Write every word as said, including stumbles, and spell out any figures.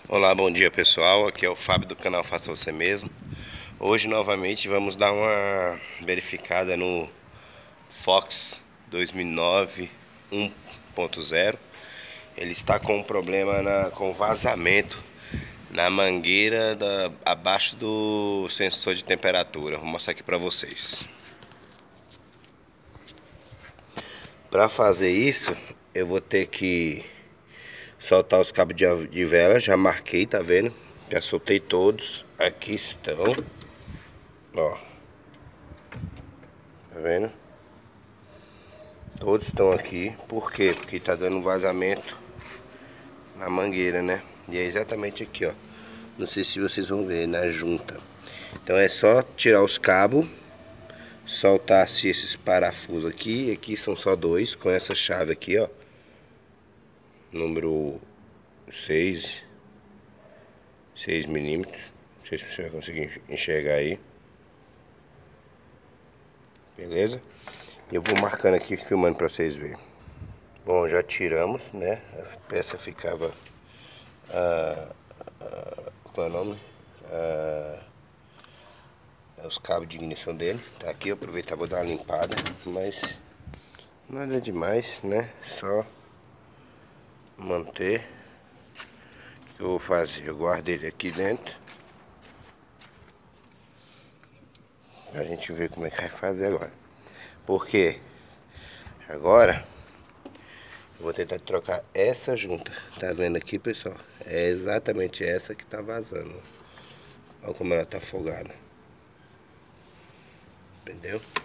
Olá, bom dia pessoal, aqui é o Fábio do canal Faça Você Mesmo. Hoje novamente vamos dar uma verificada no Fox dois mil e nove um ponto zero. Ele está com um problema na, com vazamento na mangueira da, abaixo do sensor de temperatura. Vou mostrar aqui para vocês. Para fazer isso, eu vou ter que soltar os cabos de, de vela. Já marquei, tá vendo? Já soltei todos. Aqui estão. Ó. Tá vendo? Todos estão aqui. Por quê? Porque tá dando vazamento na mangueira, né? E é exatamente aqui, ó. Não sei se vocês vão ver na junta. Então é só tirar os cabos, soltar-se esses parafusos aqui. Aqui são só dois, com essa chave aqui, ó. Número seis. seis milímetros. Não sei se você vai conseguir enxergar aí. Beleza? E eu vou marcando aqui, filmando pra vocês verem. Bom, já tiramos, né? A peça ficava... Ah, ah, qual é o nome? Ah, os cabos de ignição dele. Tá aqui, eu aproveitar, vou dar uma limpada. Mas nada demais, né? Só manter. O que eu vou fazer? Eu guardo ele aqui dentro. A gente ver como é que vai fazer agora. Porque agora eu vou tentar trocar essa junta. Tá vendo aqui, pessoal? É exatamente essa que tá vazando. Olha como ela tá folgada. Entendeu?